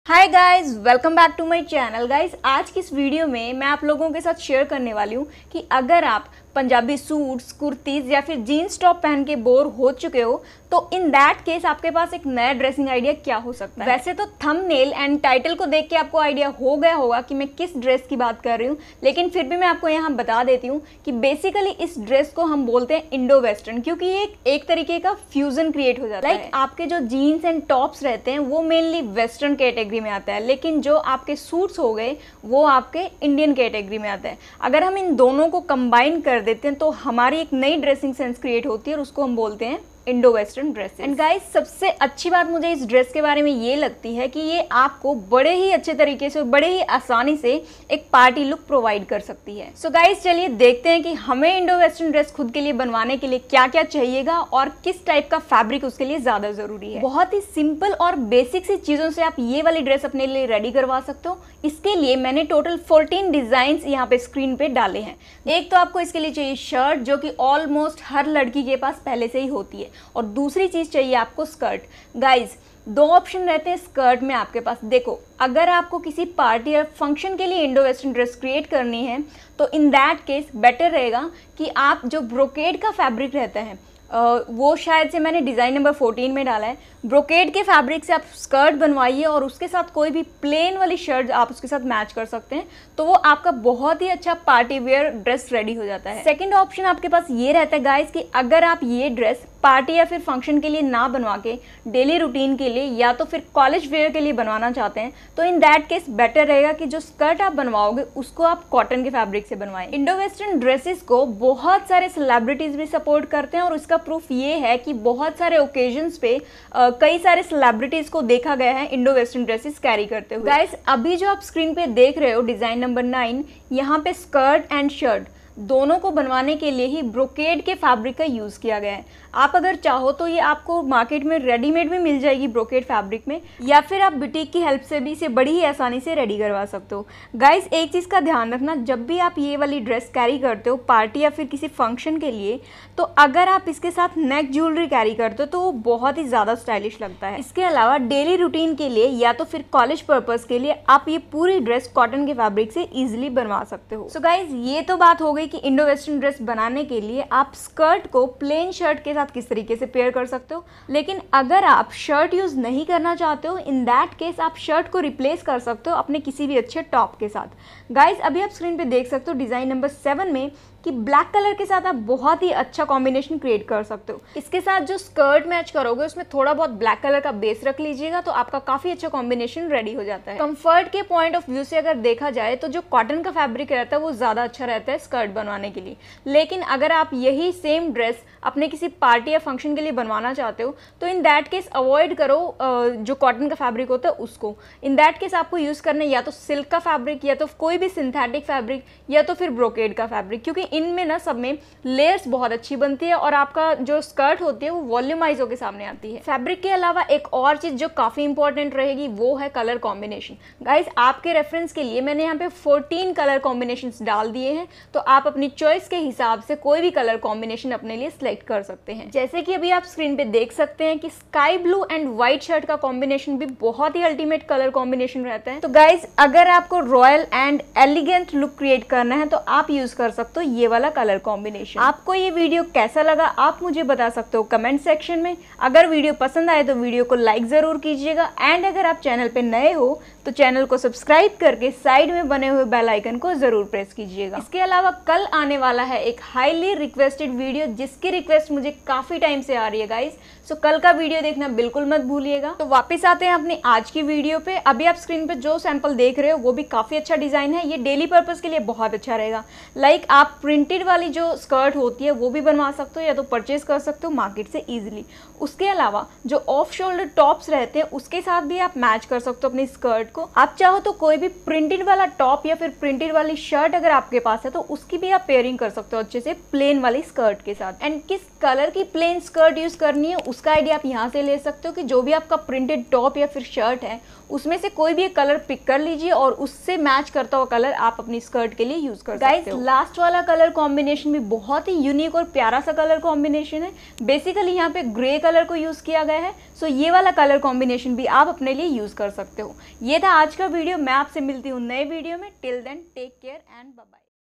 Hi guys, welcome back to my channel. Guys, आज की इस वीडियो में मैं आप लोगों के साथ शेयर करने वाली हूँ कि अगर आप पंजाबी सूट्स, कुर्तीज़ या फिर जीन्स टॉप पहन के बोर हो चुके हो तो इन दैट केस आपके पास एक नया ड्रेसिंग आइडिया क्या हो सकता है। वैसे तो थंबनेल एंड टाइटल को देख के आपको आइडिया हो गया होगा कि मैं किस ड्रेस की बात कर रही हूँ, लेकिन फिर भी मैं आपको यहाँ बता देती हूँ कि बेसिकली इस ड्रेस को हम बोलते हैं इंडो वेस्टर्न, क्योंकि ये एक तरीके का फ्यूजन क्रिएट हो जाता है। आपके जो जीन्स एंड टॉप्स रहते हैं वो मेनली वेस्टर्न कैटेगरी में आता है, लेकिन जो आपके सूट्स हो गए वो आपके इंडियन कैटेगरी में आता है। अगर हम इन दोनों को कंबाइन कर देते हैं तो हमारी एक नई ड्रेसिंग सेंस क्रिएट होती है और उसको हम बोलते हैं Indo western dress. And guys, सबसे अच्छी बात मुझे इस ड्रेस के बारे में ये लगती है कि ये आपको बड़े ही अच्छे तरीके से, बड़े ही आसानी से एक पार्टी लुक प्रोवाइड कर सकती है। सो गाइस, चलिए देखते हैं कि हमें इंडो वेस्टर्न ड्रेस खुद के लिए बनवाने के लिए क्या क्या चाहिएगा और किस टाइप का फैब्रिक उसके लिए ज़्यादा ज़रूरी है। बहुत ही सिंपल और बेसिक सी चीज़ों से आप ये वाली ड्रेस अपने लिए रेडी करवा सकते हो। इसके लिए मैंने टोटल 14 डिज़ाइंस यहाँ पे स्क्रीन पे डाले हैं। एक तो आपको इसके लिए चाहिए शर्ट, जो कि ऑलमोस्ट हर लड़की के पास पहले से ही होती है, और दूसरी चीज़ चाहिए आपको स्कर्ट। गाइज, दो ऑप्शन रहते हैं स्कर्ट में आपके पास। देखो, अगर आपको किसी पार्टी या फंक्शन के लिए इंडो वेस्टर्न ड्रेस क्रिएट करनी है तो इन दैट केस बेटर रहेगा कि आप जो ब्रोकेड का फैब्रिक रहता है वो शायद से मैंने डिज़ाइन नंबर 14 में डाला है। ब्रोकेड के फैब्रिक से आप स्कर्ट बनवाइए और उसके साथ कोई भी प्लेन वाली शर्ट आप उसके साथ मैच कर सकते हैं, तो वो आपका बहुत ही अच्छा पार्टी वेयर ड्रेस रेडी हो जाता है। सेकंड ऑप्शन आपके पास ये रहता है गाइस कि अगर आप ये ड्रेस पार्टी या फिर फंक्शन के लिए ना बनवा के डेली रूटीन के लिए या तो फिर कॉलेज वेयर के लिए बनवाना चाहते हैं, तो इन दैट केस बेटर रहेगा कि जो स्कर्ट आप बनवाओगे उसको आप कॉटन के फैब्रिक से बनवाएं। इंडो वेस्टर्न ड्रेसेस को बहुत सारे सेलिब्रिटीज भी सपोर्ट करते हैं और इसका प्रूफ ये है कि बहुत सारे ओकेजन्स पे कई सारे सेलिब्रिटीज को देखा गया है इंडो वेस्टर्न ड्रेसेस कैरी करते हुए। गाइस, अभी जो आप स्क्रीन पे देख रहे हो डिजाइन नंबर 9, यहाँ पे स्कर्ट एंड शर्ट दोनों को बनवाने के लिए ही ब्रोकेड के फैब्रिक का यूज़ किया गया है। आप अगर चाहो तो ये आपको मार्केट में रेडीमेड भी मिल जाएगी ब्रोकेड फैब्रिक में, या फिर आप बुटीक की हेल्प से भी इसे बड़ी ही आसानी से रेडी करवा सकते हो। गाइस, एक चीज़ का ध्यान रखना, जब भी आप ये वाली ड्रेस कैरी करते हो पार्टी या फिर किसी फंक्शन के लिए, तो अगर आप इसके साथ नेक ज्वेलरी कैरी करते हो तो वो बहुत ही ज़्यादा स्टाइलिश लगता है। इसके अलावा डेली रूटीन के लिए या तो फिर कॉलेज पर्पज़ के लिए आप ये पूरी ड्रेस कॉटन के फैब्रिक से ईजिली बनवा सकते हो। सो गाइज, ये तो बात हो गई कि इंडो वेस्टर्न ड्रेस बनाने के लिए आप स्कर्ट को प्लेन शर्ट के साथ किस तरीके से पेयर कर सकते हो। लेकिन अगर आप शर्ट यूज़ नहीं करना चाहते हो, इन दैट केस आप शर्ट को रिप्लेस कर सकते हो अपने किसी भी अच्छे टॉप के साथ। गाइज, अभी आप स्क्रीन पे देख सकते हो डिज़ाइन नंबर 7 में कि ब्लैक कलर के साथ आप बहुत ही अच्छा कॉम्बिनेशन क्रिएट कर सकते हो। इसके साथ जो स्कर्ट मैच करोगे उसमें थोड़ा बहुत ब्लैक कलर का बेस रख लीजिएगा तो आपका काफ़ी अच्छा कॉम्बिनेशन रेडी हो जाता है। कंफर्ट के पॉइंट ऑफ व्यू से अगर देखा जाए तो जो कॉटन का फैब्रिक रहता है वो ज़्यादा अच्छा रहता है स्कर्ट बनवाने के लिए। लेकिन अगर आप यही सेम ड्रेस अपने किसी पार्टी या फंक्शन के लिए बनवाना चाहते हो तो इन दैट केस अवॉइड करो जो कॉटन का फैब्रिक होता है उसको। इन दैट केस आपको यूज़ करना है या तो सिल्क का फैब्रिक, या तो कोई भी सिंथेटिक फैब्रिक, या तो फिर ब्रोकेड का फैब्रिक, क्योंकि इनमें ना सब में लेयर्स बहुत अच्छी बनती है और आपका जो स्कर्ट होती है वो वॉल्यूमाइज होकर सामने आती है। फैब्रिक के अलावा एक और चीज़ जो काफ़ी इंपॉर्टेंट रहेगी वो है कलर कॉम्बिनेशन। गाइज, आपके रेफरेंस के लिए मैंने यहाँ पे 14 कलर कॉम्बिनेशंस डाल दिए हैं, तो आप अपनी चॉइस के हिसाब से कोई भी कलर कॉम्बिनेशन अपने लिए सिलेक्ट कर सकते हैं। जैसे कि अभी आप स्क्रीन पे देख सकते हैं कि sky blue and white shirt का कॉम्बिनेशन भी बहुत ही अल्टीमेट कलर कॉम्बिनेशन रहता है। तो गाइज, अगर आपको royal and elegant look create करना है तो आप यूज कर सकते हो ये वाला कलर कॉम्बिनेशन। आपको ये वीडियो कैसा लगा आप मुझे बता सकते हो कमेंट सेक्शन में। अगर वीडियो पसंद आए तो वीडियो को लाइक ज़रूर कीजिएगा, एंड अगर आप चैनल पे नए हो तो चैनल को सब्सक्राइब करके साइड में बने हुए बेल आइकन को ज़रूर प्रेस कीजिएगा। इसके अलावा कल आने वाला है एक हाईली रिक्वेस्टेड वीडियो, जिसकी रिक्वेस्ट मुझे काफ़ी टाइम से आ रही है गाइज। सो कल का वीडियो देखना बिल्कुल मत भूलिएगा। तो वापस आते हैं अपनी आज की वीडियो पे। अभी आप स्क्रीन पे जो सैंपल देख रहे हो वो भी काफ़ी अच्छा डिज़ाइन है, ये डेली पर्पज़ के लिए बहुत अच्छा रहेगा। लाइक आप प्रिंटेड वाली जो स्कर्ट होती है वो भी बनवा सकते हो या तो परचेज कर सकते हो मार्केट से ईजिली। उसके अलावा जो ऑफ शोल्डर टॉप्स रहते हैं उसके साथ भी आप मैच कर सकते हो अपनी स्कर्ट को। आप चाहो तो कोई भी प्रिंटेड वाला टॉप या फिर प्रिंटेड वाली शर्ट अगर आपके पास है तो उसकी भी आप पेयरिंग कर सकते हो अच्छे से प्लेन वाली स्कर्ट के साथ। एंड किस कलर की प्लेन स्कर्ट यूज़ करनी है उसका आइडिया आप यहाँ से ले सकते हो कि जो भी आपका प्रिंटेड टॉप या फिर शर्ट है उसमें से कोई भी एक कलर पिक कर लीजिए और उससे मैच करता हुआ कलर आप अपनी स्कर्ट के लिए यूज कर सकते हो। गाइस, लास्ट वाला कलर कॉम्बिनेशन भी बहुत ही यूनिक और प्यारा सा कलर कॉम्बिनेशन है। बेसिकली यहाँ पे ग्रे कलर को यूज़ किया गया है, सो ये वाला कलर कॉम्बिनेशन भी आप अपने लिए यूज़ कर सकते हो। ये था आज का वीडियो, मैं आपसे मिलती हूँ नए वीडियो में। Till then take care and bye bye.